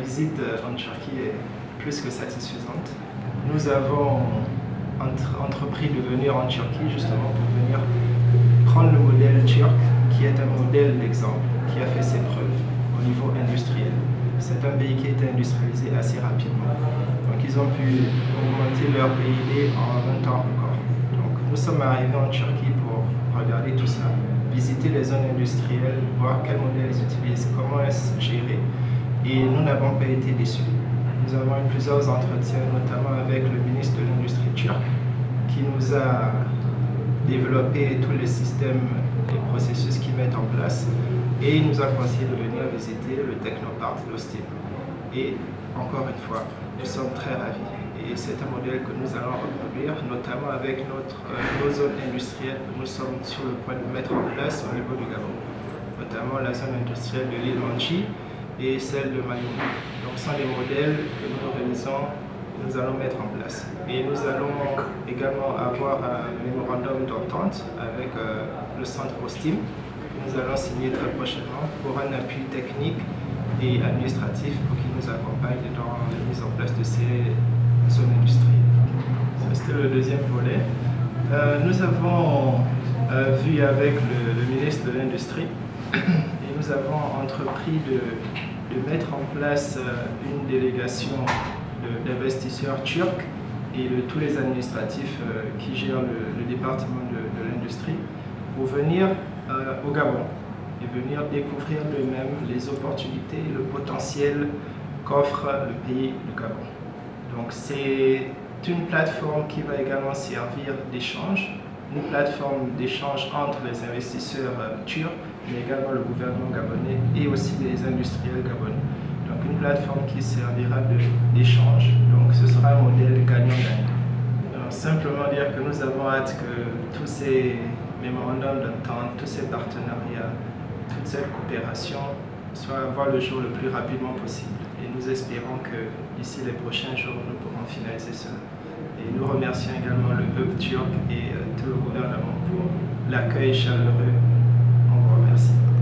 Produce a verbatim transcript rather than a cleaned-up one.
visite en Turquie est plus que satisfaisante. Nous avons entre, entrepris de venir en Turquie justement pour venir prendre le modèle turc, qui est un modèle d'exemple, qui a fait ses preuves au niveau industriel. C'est un pays qui a été industrialisé assez rapidement. Donc ils ont pu augmenter leur P I B en un temps record. Donc nous sommes arrivés en Turquie pour regarder tout ça, visiter les zones industrielles, voir quel modèle ils utilisent, comment est-ce géré. Et nous n'avons pas été déçus. Nous avons eu plusieurs entretiens, notamment avec le ministre de l'Industrie turc, qui nous a développé tous les systèmes et processus qu'ils mettent en place. Et il nous a conseillé de venir visiter le Technopark d'Ostim. Et encore une fois, nous sommes très ravis. Et c'est un modèle que nous allons reproduire, notamment avec notre, euh, nos zones industrielles que nous sommes sur le point de mettre en place au niveau du Gabon. Notamment la zone industrielle de l'île Manchi et celle de Mayoumé. Donc ce sont des modèles que nous réalisons, nous allons mettre en place. Et nous allons également avoir un mémorandum d'entente avec euh, le centre Ostim, que nous allons signer très prochainement pour un appui technique et administratif pour qu'il nous accompagne dans la mise en place de ces zones industrielles. C'était le deuxième volet. Euh, nous avons euh, vu avec le, le ministre de l'Industrie et nous avons entrepris de, de mettre en place euh, une délégation d'investisseurs turcs et de tous les administratifs euh, qui gèrent le, le département de, de l'industrie pour venir euh, au Gabon et venir découvrir d'eux-mêmes les opportunités et le potentiel qu'offre le pays du Gabon. Donc c'est une plateforme qui va également servir d'échange, une plateforme d'échange entre les investisseurs euh, turcs, mais également le gouvernement gabonais et aussi les industriels gabonais. Donc une plateforme qui servira d'échange, donc ce sera un modèle gagnant-gagnant. Simplement dire que nous avons hâte que tous ces mémorandums d'entente, tous ces partenariats, toute cette coopération soient voir le jour le plus rapidement possible. Et nous espérons que d'ici les prochains jours, nous pourrons finaliser cela. Et nous remercions également le peuple turc et euh, tout le gouvernement pour l'accueil chaleureux. On vous remercie.